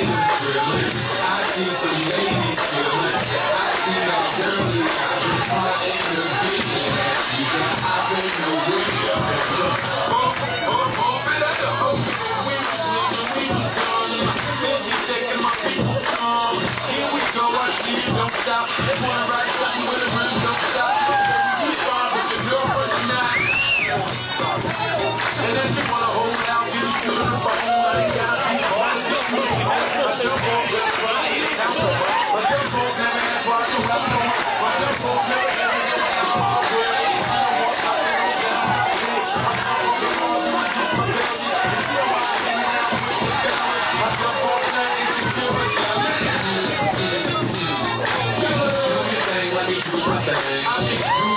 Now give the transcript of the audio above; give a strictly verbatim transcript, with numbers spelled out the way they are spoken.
I see some ladies chillin'. I see that girlie got me hot in the beat. She got hot in the window. Oh, oh, oh, it up, oh. We was living, we was gone. Then she taking my people song. Here we go, I see you don't stop. Wanna ride something with a rim, don't stop. You fine, but your girlfriend's not. And then she wanna hold out, get you to the phone. I ain't gotta be hard to get you. My girl won't get it right. My girl won't never ask why you have no. My girl won't never ever get it wrong. My girl won't let insecurity. Do your thing, let me do my thing.